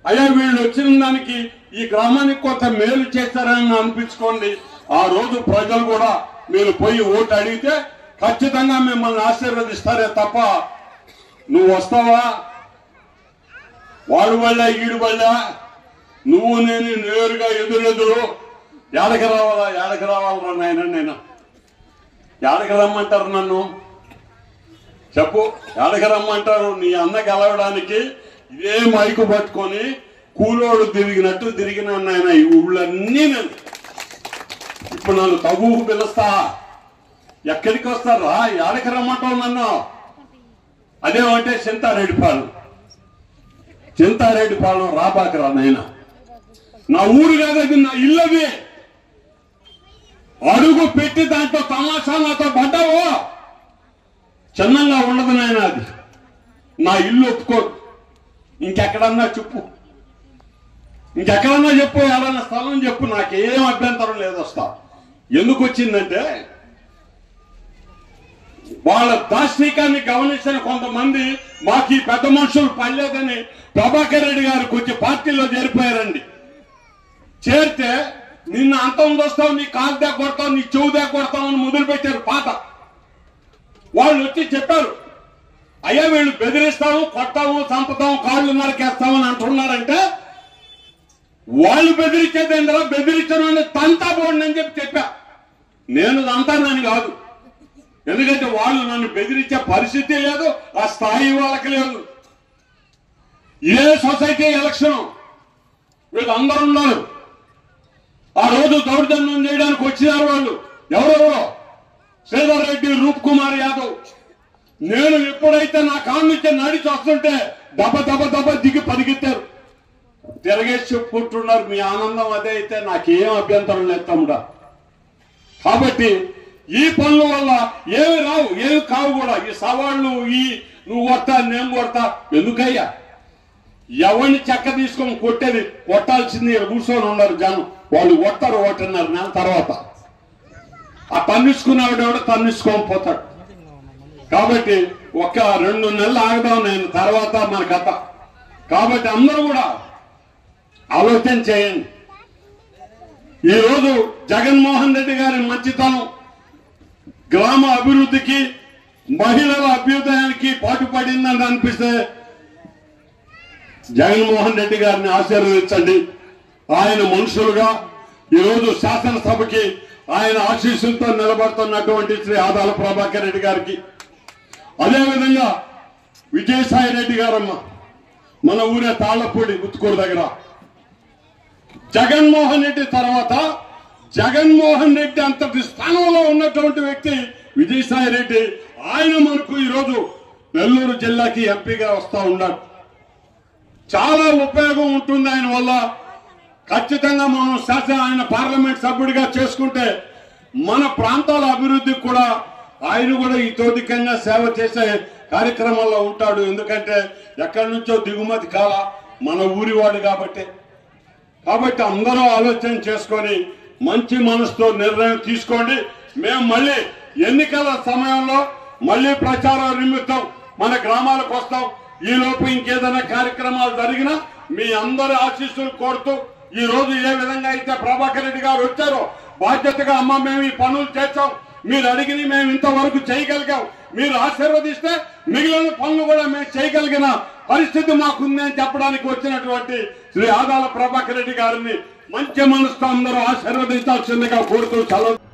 అయ్యా వీళ్ళు వచ్చిన దానికి ఈ గ్రామానికి కొంత మేలు చేస్తారని అనిపించుకోండి. ఆ రోజు ప్రజలు కూడా మీరు పోయి ఓటు అడిగితే ఖచ్చితంగా మిమ్మల్ని ఆశీర్వదిస్తారే తప్ప నువ్వు వస్తావా వాడు వల్ల ఈడు వల్ల నువ్వు నేను నేరుగా ఎదురెదురు ఏడకి రావాలరా నాయన, నేను ఏడకి రమ్మంటారు నన్ను చెప్పు, ఏడకి రమ్మంటారు? నీ అన్న గెలవడానికి ఇదే మైకు పట్టుకొని కూలోడు తిరిగినట్టు తిరిగిన నాయన ఈ ఊళ్ళన్నీ. నేను ఇప్పుడు నన్ను తగుకు పిలుస్తా, ఎక్కడికి వస్తారా? ఏడకి రమ్మంటావు నన్ను? అదేమంటే చింతారెడ్డిపాలెం రాబాకరా నాయన, నా ఊరు కాదది, నా ఇల్లది. అడుగు పెట్టి దాంట్లో తమాషా నాతో పడ్డావో చిన్నంగా ఉండదు నాయన, అది నా ఇల్లు ఒప్పుకోదు. ఇంకెక్కడన్నా చెప్పు, ఏదైనా స్థలం చెప్పు, నాకేం అభ్యంతరం లేదు, వస్తా. ఎందుకు వచ్చిందంటే వాళ్ళ దాష్టికాన్ని గమనించిన కొంతమంది మాకు ఈ పెద్ద మనుషులు పడలేదని ప్రభాకర్ రెడ్డి గారికి వచ్చి పార్టీలో చేరిపోయారండి. చేరితే నిన్ను అంతం వస్తావు, నీ కాలు దాకా కొడతావు, నీ చెవు దాకా కొడతావు అని మొదలుపెట్టారు పాత వాళ్ళు. వచ్చి చెప్పారు, అయ్యా వీళ్ళు బెదిరిస్తాము, కొట్టాము, చంపుతాము, కాళ్ళు నరికేస్తామని అంటున్నారంటే వాళ్ళు బెదిరించేదేంద్రా, బెదిరించడం తంతా పోండి అని చెప్పా. నేను తంతానని కాదు, ఎందుకంటే వాళ్ళు నన్ను బెదిరించే పరిస్థితి లేదు, ఆ స్థాయి వాళ్ళకి లేదు. ఏ సొసైటీ ఎలక్షన్ వీళ్ళందరూ ఉన్నారు. ఆ రోజు దౌర్జన్యం చేయడానికి వచ్చినారు వాళ్ళు. ఎవరెవరో శ్రీధర్ రెడ్డి, రూప్ కుమార్ యాదవ్. నేను ఎప్పుడైతే నా కాళ్ళ నుంచి నడిచి వస్తుంటే దెబ్బ దిగి పరిగెత్తారు, తిరగేసి చెప్పుకుంటున్నారు. మీ ఆనందం అదే అయితే నాకేం అభ్యంతరం లేదు తమ్ముడా. కాబట్టి ఈ పనుల వల్ల ఏమి రావు, ఏమి కావు కూడా. ఈ సవాళ్లు, ఈ నువ్వు కొడతా నేను కొడతా ఎందుకయ్యా? ఎవరిని చెక్క తీసుకొని కొట్టేది, కొట్టాల్సింది కూర్చొని ఉన్నారు జనం. వాళ్ళు కొడతారు 1.5 నెల తర్వాత. ఆ తన్నిసుకున్నాడు తన్నిసుకొని పోతాడు. కాబట్టి 1-2 నెలలు ఆగదాం నేను, తర్వాత మన కథ. కాబట్టి అందరూ కూడా ఆలోచన చేయండి. ఈరోజు జగన్మోహన్ రెడ్డి గారి మంచితనం, గ్రామ అభివృద్ధికి, మహిళల అభ్యుదయానికి పాటుపడిందని అనిపిస్తే జగన్మోహన్ రెడ్డి గారిని ఆశీర్వదించండి. ఆయన మనుషులుగా ఈరోజు శాసనసభకి ఆయన ఆశీస్సులతో నిలబడుతున్నటువంటి శ్రీ ఆదాల ప్రభాకర్ రెడ్డి గారికి, అదేవిధంగా విజయసాయి రెడ్డి గారమ్మ, మన ఊరే తాళ్లపూడి గుత్తుకూరు దగ్గర, జగన్మోహన్ రెడ్డి తర్వాత జగన్మోహన్ రెడ్డి అంతటి స్థానంలో ఉన్నటువంటి వ్యక్తి విజయసాయి రెడ్డి. ఆయన మనకు ఈరోజు నెల్లూరు జిల్లాకి ఎంపీగా వస్తా ఉన్నాడు. చాలా ఉపయోగం ఉంటుంది ఆయన వల్ల. ఖచ్చితంగా మనం ఆయన పార్లమెంట్ సభ్యుడిగా చేసుకుంటే మన ప్రాంతాల అభివృద్ధికి కూడా ఆయన కూడా ఈ తోటికంగా సేవ చేసే కార్యక్రమాల్లో ఉంటాడు. ఎందుకంటే ఎక్కడి నుంచో దిగుమతి కాల మన ఊరివాడు కాబట్టి. అందరూ ఆలోచన చేసుకొని మంచి మనసుతో నిర్ణయం తీసుకోండి. మేము మళ్ళీ ఎన్నికల సమయంలో మళ్ళీ ప్రచారం నిమిత్తం మన గ్రామాలకు వస్తాం. ఈ లోపు ఇంకేదైనా కార్యక్రమాలు జరిగినా మీ అందరి ఆశీస్సులు కోరుతూ, ఈ రోజు ఏ విధంగా అయితే ప్రభాకర్ రెడ్డి గారు వచ్చారో బాధ్యతగా, అమ్మ మేము ఈ పనులు చేస్తాం, మీరు అడిగిన మేము ఇంతవరకు చేయగలిగాం, మీరు ఆశీర్వదిస్తే మిగిలిన పనులు కూడా మేము చేయగలిగిన పరిస్థితి మాకుంది అని చెప్పడానికి వచ్చినటువంటి శ్రీ ఆదాల ప్రభాకర్ రెడ్డి గారిని మంచి మనసుతో అందరూ ఆశీర్వదించాల్సిందిగా కోరుతూ సెలవు.